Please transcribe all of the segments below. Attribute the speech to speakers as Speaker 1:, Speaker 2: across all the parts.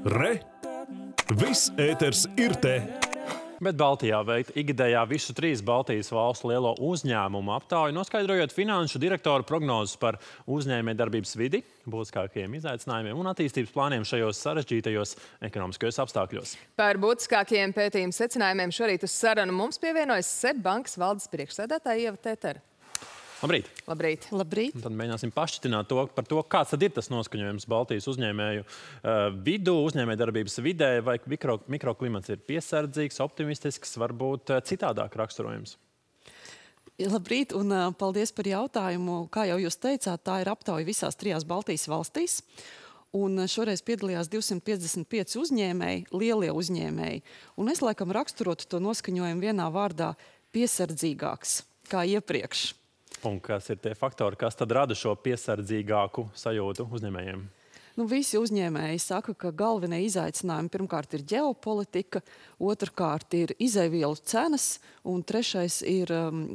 Speaker 1: Re! Viss ēters ir te!
Speaker 2: Bet Baltijā veikt ikgadējā visu 3 Baltijas valstu lielo uzņēmumu aptauju, noskaidrojot finanšu direktoru prognozes par uzņēmējdarbības vidi, būtiskākajiem izaicinājumiem un attīstības plāniem šajos sarežģītajos ekonomiskajos apstākļos.
Speaker 3: Par būtiskākajiem pētījumu secinājumiem šorīt uz sarunu mums pievienojas SEB bankas valdes priekšsēdētāja Ieva Tetera.
Speaker 2: Labrīt!
Speaker 3: Labrīt!
Speaker 4: Labrīt!
Speaker 2: Tad mēģināsim pašķitināt par to, kāds tad ir tas noskaņojums Baltijas uzņēmēju vidū, uzņēmējdarbības vidē, vai mikroklimats ir piesardzīgs, optimistisks, varbūt citādāk raksturojums?
Speaker 4: Labrīt un paldies par jautājumu. Kā jau jūs teicāt, tā ir aptauja visās 3 Baltijas valstīs. Un šoreiz piedalījās 255 uzņēmēji, lielie uzņēmēji. Un es laikam raksturotu to noskaņojumu vienā vārdā piesardzīgāks, kā iepriekš.
Speaker 2: Un kas ir tie faktori, kas tad rada šo piesardzīgāku sajūtu uzņēmējiem?
Speaker 4: Visi uzņēmēji saka, ka galvenie izaicinājumi pirmkārt ir ģeopolitika, otrkārt ir izēvielu cenas un trešais ir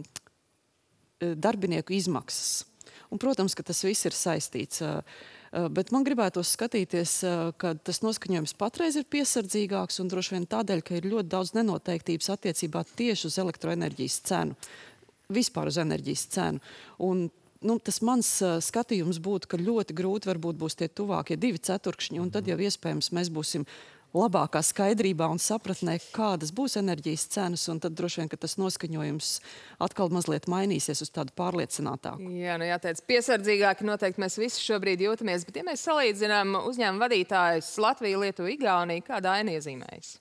Speaker 4: darbinieku izmaksas. Un, protams, ka tas viss ir saistīts. Bet man gribētos skatīties, ka tas noskaņojums patreiz ir piesardzīgāks un droši vien tādēļ, ka ir ļoti daudz nenoteiktības attiecībā tieši uz elektroenerģijas cenu. Vispār uz enerģijas cenu. Un, tas mans skatījums būtu, ka ļoti grūti varbūt būs tie tuvākie 2 ceturkšņi, un tad jau iespējams mēs būsim labākā skaidrībā un sapratnē, kādas būs enerģijas cenas, un tad droši vien, ka tas noskaņojums atkal mazliet mainīsies uz tādu pārliecinātāku.
Speaker 3: Jā, jāteic, piesardzīgāki noteikti mēs visi šobrīd jūtamies, bet ja mēs salīdzinām uzņēmumu vadītājus Latviju, Lietuvu, Igauniju, kāda aina iezīmējas?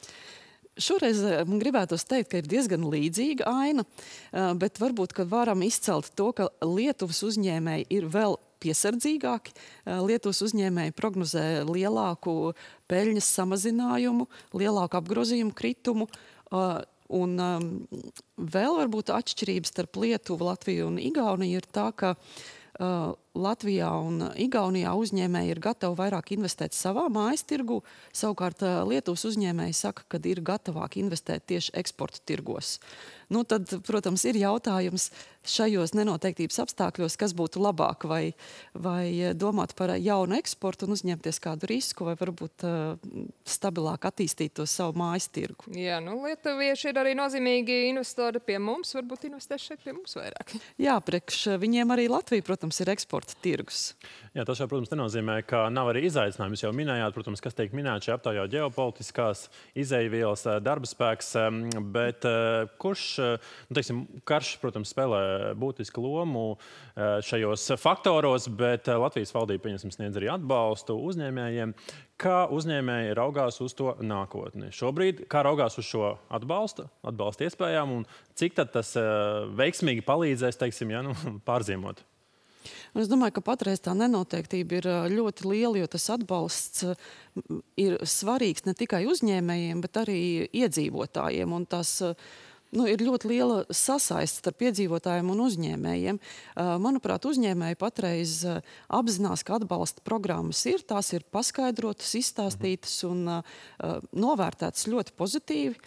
Speaker 4: Šoreiz man gribētos teikt, ka ir diezgan līdzīga aina, bet varbūt, ka varam izcelt to, ka Lietuvas uzņēmēji ir vēl piesardzīgāki. Lietuvas uzņēmēji prognozē lielāku peļņas samazinājumu, lielāku apgrozījumu kritumu, un vēl varbūt atšķirības starp Lietuvu, Latviju un Igauniju ir tā, ka Latvijā un Igaunijā uzņēmēji ir gatavi vairāk investēt savā mājas tirgu, savukārt Lietuvas uzņēmēji saka, ka ir gatavāk investēt tieši eksporta tirgos. Tad, protams, ir jautājums šajos nenoteiktības apstākļos, kas būtu labāk, vai domāt par jaunu eksportu un uzņemties kādu risku, vai varbūt stabilāk attīstīt to savu mājas tirgu.
Speaker 3: Jā, lietuvieši ir arī nozīmīgi investori pie mums, varbūt investē šeit pie mums vairāk.
Speaker 4: Jā, priekš viņiem arī Latvija, protams, ir eksporta tirgus.
Speaker 2: Jā, tas jau, protams, nenozīmē, ka nav arī izaicinājumi. Jūs jau minējāt, protams, kas tiek minēts šajā aptaujā ģeopolitiskās izejvielas, darba spēks, bet kurš, karš, protams, spēlē būtisku lomu šajos faktoros, bet Latvijas valdība, pieņemsim, sniedz arī atbalstu uzņēmējiem. Kā uzņēmēji raugās uz to nākotni? Šobrīd, kā raugās uz šo atbalsta iespējām un cik tad tas veiksmīgi palīdzēs, pārziemot?
Speaker 4: Un es domāju, ka patreiz tā nenoteiktība ir ļoti liela, jo tas atbalsts ir svarīgs ne tikai uzņēmējiem, bet arī iedzīvotājiem. Un tas ir ļoti liela sasaiste starp iedzīvotājiem un uzņēmējiem. Manuprāt, uzņēmēji patreiz apzinās, ka atbalsta programmas ir, tās ir paskaidrotas, izstāstītas un novērtētas ļoti pozitīvi.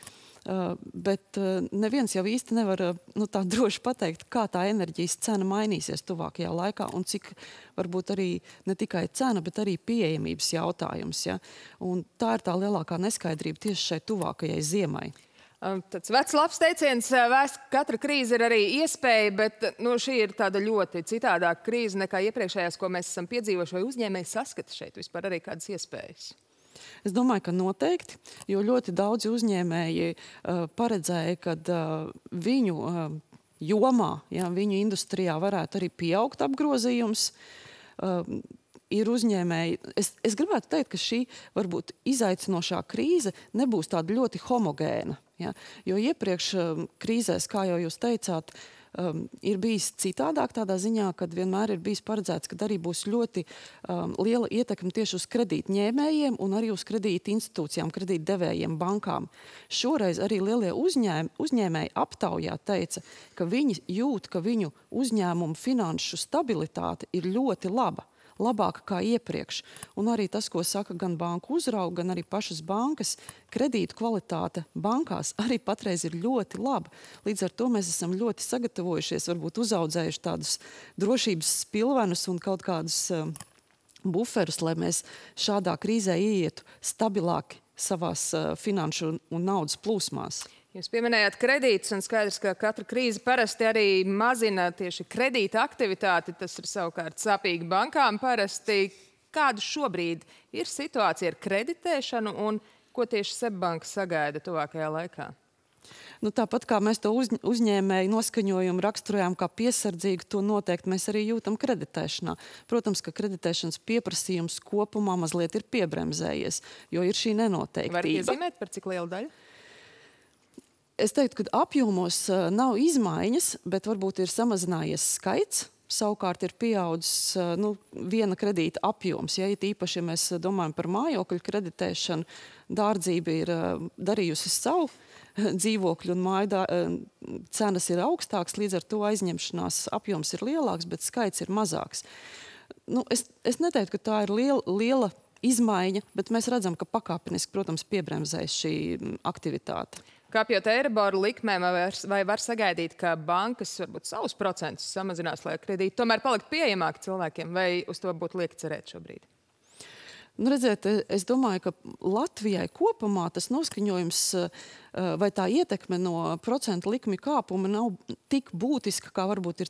Speaker 4: Bet neviens jau īsti nevar tā droši pateikt, kā tā enerģijas cena mainīsies tuvākajā laikā un cik varbūt arī ne tikai cena, bet arī pieejamības jautājums. Ja? Un tā ir tā lielākā neskaidrība tieši šai tuvākajai ziemai.
Speaker 3: Tāds vecs labs teiciens, katra krīze ir arī iespēja, bet šī ir tāda ļoti citādāka krīze nekā iepriekšējās, ko mēs esam piedzīvojuši, vai uzņēmēji saskata šeit vispār arī kādas iespējas?
Speaker 4: Es domāju, ka noteikti, jo ļoti daudzi uzņēmēji paredzēja, ka viņu jomā, viņu industrijā varētu arī pieaugt apgrozījums. Ir uzņēmēji. Es gribētu teikt, ka šī varbūt izaicinošā krīze nebūs tāda ļoti homogēna. Ja? Jo iepriekš krīzēs, kā jau jūs teicāt, ir bijis citādāk tādā ziņā, kad vienmēr ir bijis paredzēts, ka arī būs ļoti liela ietekme tieši uz kredītņēmējiem un arī uz kredīta institūcijām, kredītdevējiem, bankām. Šoreiz arī lielie uzņēmēji aptaujā teica, ka viņi jūt, ka viņu uzņēmumu finanšu stabilitāte ir ļoti laba. Labāka kā iepriekš. Un arī tas, ko saka gan banku uzrauga, gan arī pašas bankas, kredītu kvalitāte bankās arī patreiz ir ļoti laba. Līdz ar to mēs esam ļoti sagatavojušies, varbūt uzaudzējuši tādus drošības spilvenus un kaut kādus buferus, lai mēs šādā krīzē ietu stabilāki savās finanšu un naudas plūsmās.
Speaker 3: Jūs pieminējāt kredītus, un skaidrs, ka katra krīze parasti arī mazina tieši kredīta aktivitāti. Tas ir savukārt sāpīgi bankām parasti. Kāda šobrīd ir situācija ar kreditēšanu un ko tieši SEB banka sagaida tuvākajā laikā?
Speaker 4: Nu, tāpat kā mēs to uzņēmēju noskaņojumu raksturojām kā piesardzīgu, to noteikti mēs arī jūtam kreditēšanā. Protams, ka kreditēšanas pieprasījums kopumā mazliet ir piebremzējies, jo ir šī nenoteiktība.
Speaker 3: Var iezīmēt, par cik lielu daļu?
Speaker 4: Es teiktu, ka apjomos nav izmaiņas, bet varbūt ir samazinājies skaits. Savukārt ir pieaudzis viena kredīta apjoms. Ja īpaši, ja mēs domājam par mājokļu kreditēšanu, dārdzība ir darījusi savu, dzīvokļu un māju cenas ir augstākas, līdz ar to aizņemšanās apjoms ir lielāks, bet skaits ir mazāks. Es neteiktu, ka tā ir liela izmaiņa, bet mēs redzam, ka pakāpeniski, protams, piebremzēs šī aktivitāte.
Speaker 3: Kāpjot Eiriboru likmēm, vai var sagaidīt, ka bankas varbūt savus procentus samazinās, lai kredīti tomēr paliktu pieejamāki cilvēkiem, vai uz to būtu lieki cerēt šobrīd?
Speaker 4: Redziet, es domāju, ka Latvijai kopumā tas noskaņojums vai tā ietekme no procentu likmi kāpuma nav tik būtiska, kā varbūt ir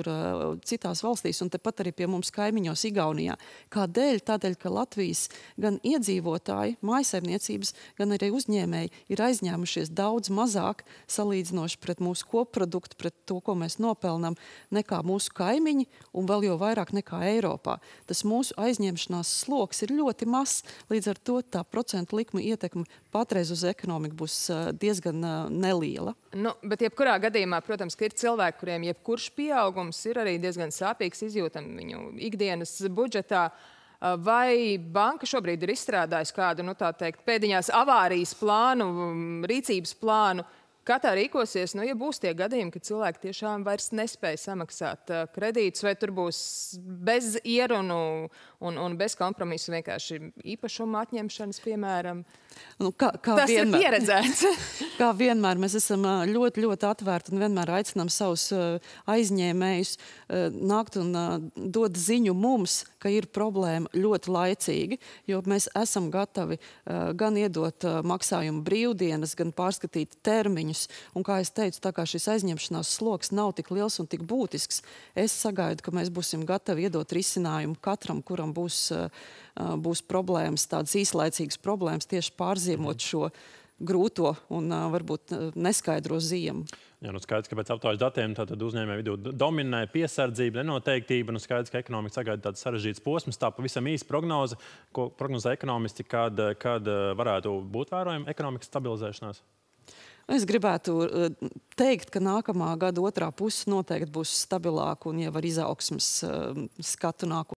Speaker 4: citās valstīs, un tepat arī pie mums kaimiņos Igaunijā. Kādēļ? Tādēļ, ka Latvijas gan iedzīvotāji, mājsaimniecības, gan arī uzņēmēji ir aizņēmušies daudz mazāk salīdzinoši pret mūsu kopproduktu, pret to, ko mēs nopelnam, nekā mūsu kaimiņi, un vēl jau vairāk nekā Eiropā. Tas mūsu aizņemšanās sloks ir ļoti mazs, līdz ar to tā procentu likuma ietekme patreiz uz ekonomiku būs diezgan neliela.
Speaker 3: Bet jebkurā gadījumā, protams, ka ir cilvēki, kuriem jebkurš pieaugums ir arī diezgan sāpīgs izjūtam viņu ikdienas budžetā. Vai banka šobrīd ir izstrādājusi kādu, tā teikt, pēdiņās avārijas plānu, rīcības plānu? Kā tā rīkosies, ja būs tie gadījumi, ka cilvēki tiešām vairs nespēja samaksāt kredītus, vai tur būs bez ierunu un bez kompromisu vienkārši īpašuma atņemšanas, piemēram? Tas ir pieredzēts.
Speaker 4: Kā vienmēr, mēs esam ļoti, ļoti atvērti un vienmēr aicinām savus aizņēmējus nākt un dot ziņu mums, ka ir problēma ļoti laicīgi, jo mēs esam gatavi gan iedot maksājumu brīvdienas, gan pārskatīt termiņus. Un, kā es teicu, tā kā šis aizņemšanās sloks nav tik liels un tik būtisks, es sagaidu, ka mēs būsim gatavi iedot risinājumu katram, kuram būs problēmas, tādas īslaicīgas problēmas, tieši pārziemot šo grūto un varbūt neskaidro ziemu.
Speaker 2: Jā, skaidrs, ka pēc aptaujas datiem tātad uzņēmēju vidū dominē piesardzība, nenoteiktība, skaidrs, ka ekonomika sagaida tāds sarežģīts posms. Tā pavisam īsa prognoze, ko prognozē ekonomisti, kad varētu būt vērojama ekonomikas stabilizēšanās?
Speaker 4: Es gribētu teikt, ka nākamā gada otrā puse noteikti būs stabilāka un jau ar izaugsmes skatu nākotnē.